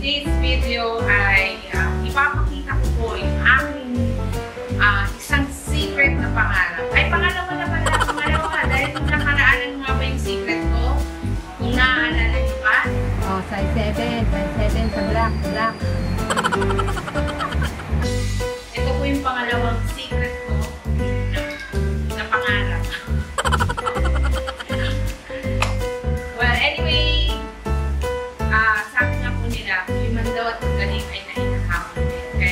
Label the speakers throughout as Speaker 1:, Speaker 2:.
Speaker 1: today's video ay ipapakita ko po yung aking isang secret na pangarap. Ay, pangalawa na pala. Pangalawa. Dahil kung nakaraanan nga ba yung secret ko? Kung naaalala niyo ba?
Speaker 2: Oh, size 7. Size 7 sa black.
Speaker 1: Ito po yung pangalawang secret ko na pangarap. Well, anyway, sabi nga po nila, human daw at magaling ay nainahabol din.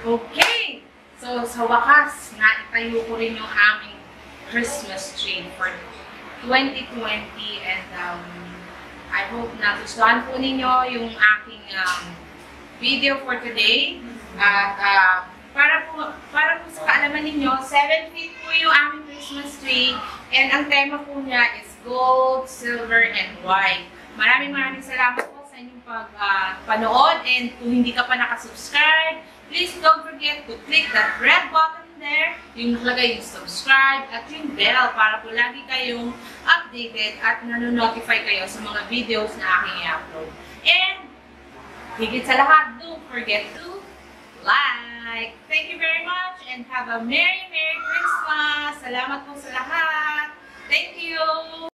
Speaker 1: Okay! So, sa wakas, naitayo ko rin yung aming Christmas tree for 2020 and I hope na gustuhan po ninyo yung aking video for today. At para po sa kaalaman ninyo, 7 feet po yung aming Christmas tree and ang tema po niya is gold, silver, and white. Maraming salamat po sa inyong panood and kung hindi ka pa nakasubscribe, please don't forget to click that red button there, yung nakalagay yung subscribe at yung bell para po lagi kayong updated at nanonotify kayo sa mga videos na aking i-upload. And higit sa lahat, don't forget to like. Thank you very much and have a Merry Christmas! Salamat po sa lahat! Thank you!